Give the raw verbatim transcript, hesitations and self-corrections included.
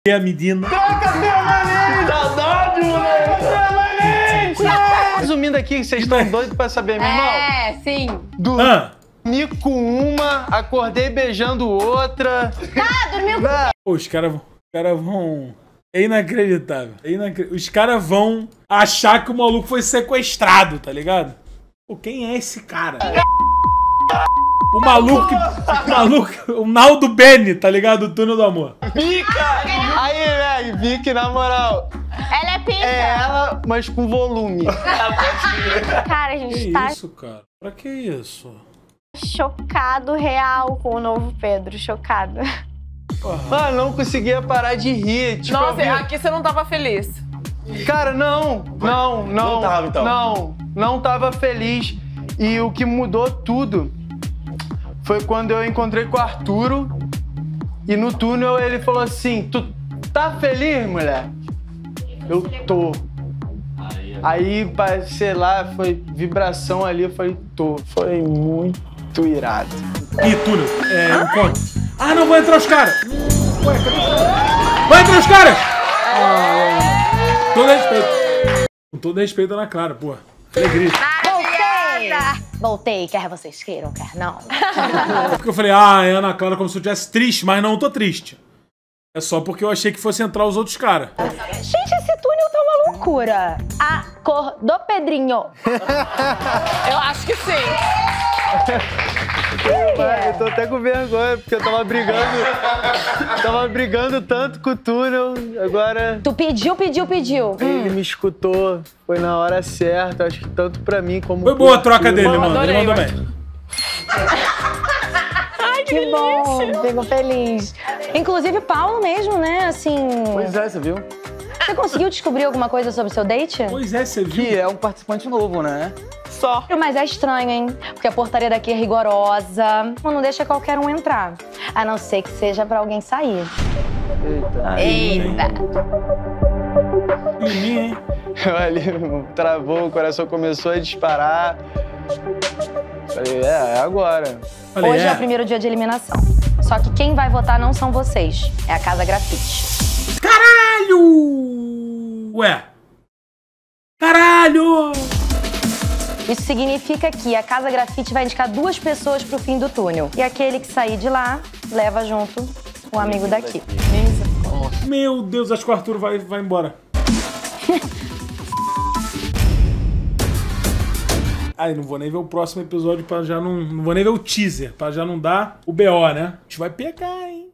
a medina. Troca permanente! Saudade, moleque! Permanente! Resumindo aqui, vocês estão doidos pra saber, meu irmão? É, sim. Dormi Ah. com uma, acordei beijando outra. Tá, dormiu com Pô, os caras vão... Os caras vão... É inacreditável. É inacreditável. Os caras vão achar que o maluco foi sequestrado, tá ligado? Pô, quem é esse cara? O maluco que... O maluco... O Naldo Bene, tá ligado? O Túnel do Amor. Pica! Aí, velho, Vicky, na moral. Ela é pica. É ela, mas com volume. Cara, a gente Que tá isso, cara? Pra que isso? chocado real com o novo Pedro. Chocado. Mano, não conseguia parar de rir. Tipo, Nossa, eu vi- aqui você não tava feliz. Cara, não, não, não. Não tava, então. Não, não tava feliz. E o que mudou tudo foi quando eu encontrei com o Arturo e no túnel ele falou assim: tu tá feliz, mulher? Eu tô. Aí, pa- sei lá, foi vibração ali, eu falei, tô. Foi muito irado. Ih, Túnel. É, encontro. Ah, não, vou entrar os caras. Hum, Ué, cadê os caras? Vai entrar os caras! Ah, todo respeito. Com todo respeito na Clara, pô. Alegria. Voltei! Voltei, quer vocês queiram, quer não. É porque eu falei, ah, é Ana Clara como se eu estivesse triste, mas não tô triste. É só porque eu achei que fosse entrar os outros caras. Gente, esse túnel tá uma loucura. Acordou, Pedrinho. Eu acho que sim. Pai, eu tô até com vergonha, porque eu tava brigando. Tava brigando tanto com o túnel, agora Tu pediu, pediu, pediu. ele me escutou. Foi na hora certa, acho que tanto pra mim como Foi pro boa a troca Arthur. dele, Eu mano. Ele adorei, mandou eu bem. Que bom, fico feliz. Inclusive, Paulo mesmo, né, assim... Pois é, você viu? Você conseguiu descobrir alguma coisa sobre o seu date? Pois é, você viu? Que é um participante novo, né? Só. Mas é estranho, hein? Porque a portaria daqui é rigorosa. Não deixa qualquer um entrar. A não ser que seja pra alguém sair. Eita. Eita! Em mim, hein? Ali, travou, o coração começou a disparar. Falei, é, é agora. Falei, Hoje é. é. o primeiro dia de eliminação. Só que quem vai votar não são vocês. É a Casa Grafite. Caralho! Ué. Caralho! Isso significa que a Casa Grafite vai indicar duas pessoas pro fim do túnel. E aquele que sair de lá, leva junto o amigo daqui. Meu Deus, acho que o Arthur vai, vai embora. Ai, não vou nem ver o próximo episódio pra já não... Não vou nem ver o teaser, pra já não dar o B O, né? A gente vai pegar, hein?